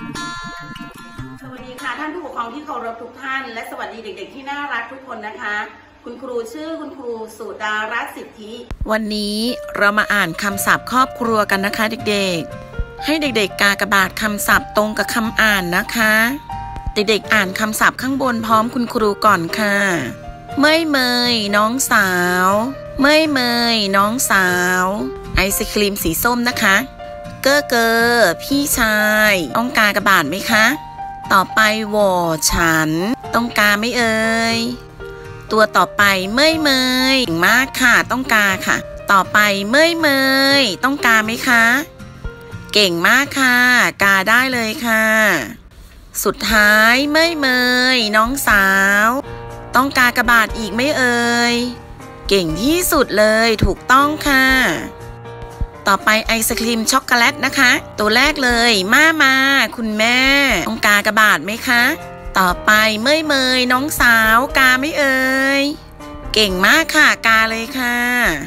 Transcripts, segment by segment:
สวัสดีค่ะท่านผู้ปกครองที่เคารพทุกท่านและสวัสดีเด็กๆที่น่ารักทุกคนนะคะคุณครูชื่อคุณครูสุดารัตน์สิทธิวันนี้เรามาอ่านคำศัพท์ครอบครัวกันนะคะเด็กๆให้เด็กๆกากบาทคำศัพท์ตรงกับคำอ่านนะคะเด็กๆอ่านคำศัพท์ข้างบนพร้อมคุณครูก่อนค่ะเมยน้องสาวเมยน้องสาวไอศครีมสีส้มนะคะเกอพี่ชายต้องกากบาทไหมคะต่อไปวอฉันต้องกาไม่เอ่ยตัวต่อไปเมยมากค่ะต้องกาค่ะต่อไปเมยต้องกาไหมคะเก่งมากค่ะกาได้เลยค่ะสุดท้ายเมยน้องสาวต้องกากบาทอีกไม่เอ่ยเก่งที่สุดเลยถูกต้องค่ะต่อไปไอศครีมช็อกโกแลตนะคะตัวแรกเลยมาคุณแม่ต้องกากบาทไหมคะต่อไปเมยน้องสาวกาไม่เอ่ยเก่งมากค่ะกาเลยค่ะ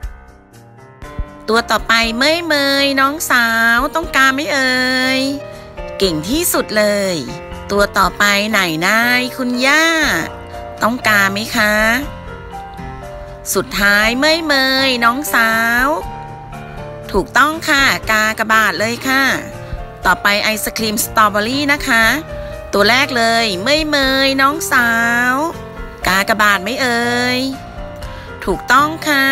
ตัวต่อไปเมยน้องสาวต้องกาไม่เอ่ยเก่งที่สุดเลยตัวต่อไปไหนนายคุณย่าต้องกาไหมคะสุดท้ายเมยน้องสาวถูกต้องค่ะกากบาทเลยค่ะต่อไปไอศครีมสตรอเบอรี่นะคะตัวแรกเลยเมยน้องสาวกากบาทไม่เอ่ยถูกต้องค่ะ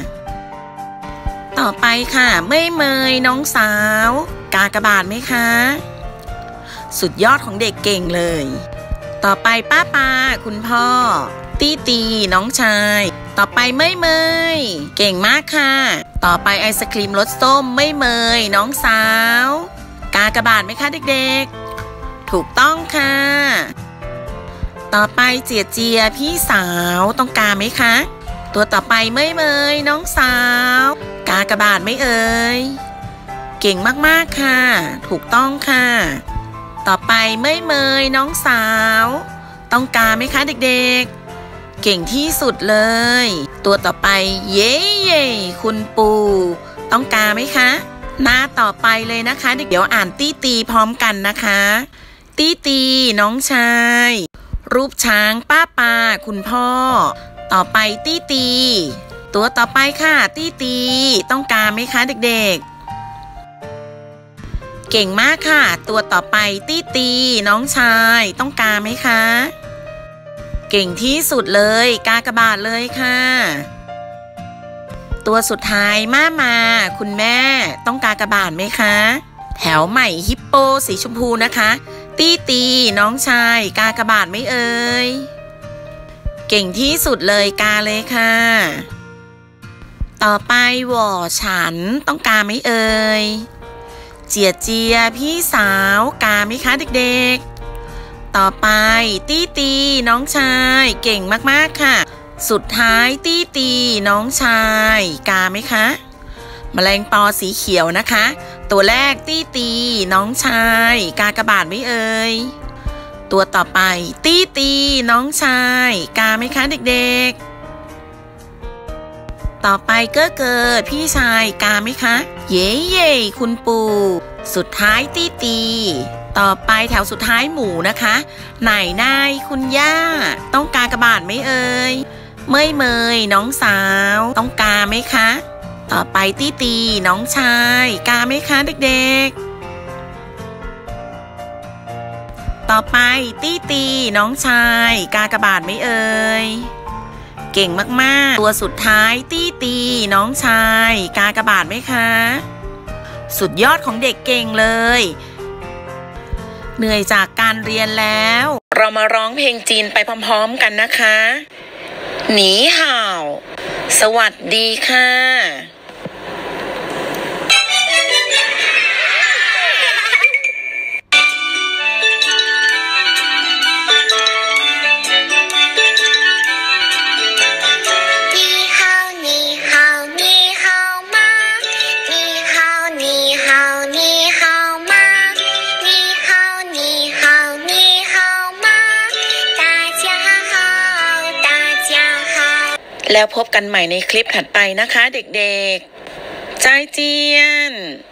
ต่อไปค่ะเมยน้องสาวกากบาทไหมคะสุดยอดของเด็กเก่งเลยต่อไปป้าคุณพ่อตีน้องชายต่อไปเมยเก่งมากค่ะต่อไปไอศครีมรสส้มเมยน้องสาวกากบาทไหมคะเด็กๆถูกต้องค่ะต่อไปเจียพี่สาวต้องกาไหมคะตัวต่อไปเมยน้องสาวกากบาทไหมเอ่ยเก่งมากๆค่ะถูกต้องค่ะต่อไปเมยน้องสาวต้องกาไหมคะเด็กๆเก่งที่สุดเลยตัวต่อไปเย้คุณปู่ต้องกาไหมคะหน้าต่อไปเลยนะคะเดี๋ยวอ่านตีพร้อมกันนะคะตีน้องชายรูปช้างป้าคุณพ่อต่อไปตีตัวต่อไปค่ะตีต้องกาไหมคะเด็กๆเก่งมากค่ะตัวต่อไปตีน้องชายต้องกาไหมคะเก่งที่สุดเลยกากบาทเลยค่ะตัวสุดท้ายมาคุณแม่ต้องกากบาทไหมคะแถวใหม่ฮิปโปสีชมพูนะคะตีน้องชายกากบาทไม่เอ่ยเก่งที่สุดเลยกาเลยค่ะต่อไปวอฉันต้องกาไหมเอ่ยเจียพี่สาวกาไหมคะเด็กๆต่อไปตีน้องชายเก่งมากๆค่ะสุดท้ายตีน้องชายกาไหมคะแมลงปอสีเขียวนะคะตัวแรกตีน้องชายกากบาทไม่เอ่ยตัวต่อไปตีน้องชายกาไหมคะเด็กๆต่อไปเกอพี่ชายกาไหมคะเย้คุณปู่สุดท้ายตีต่อไปแถวสุดท้ายหมูนะคะไหนนายคุณย่าต้องกากบาทไหมเอ่ยเมยน้องสาวต้องกาไหมคะต่อไปตีน้องชายกาไหมคะเด็กๆต่อไปตีน้องชายกากบาทไหมเอ่ยเก่งมากๆตัวสุดท้ายตีน้องชายกากบาทไหมคะสุดยอดของเด็กเก่งเลยเหนื่อยจากการเรียนแล้วเรามาร้องเพลงจีนไปพร้อมๆกันนะคะหนีห่าวสวัสดีค่ะแล้วพบกันใหม่ในคลิปถัดไปนะคะเด็กๆใจเจียน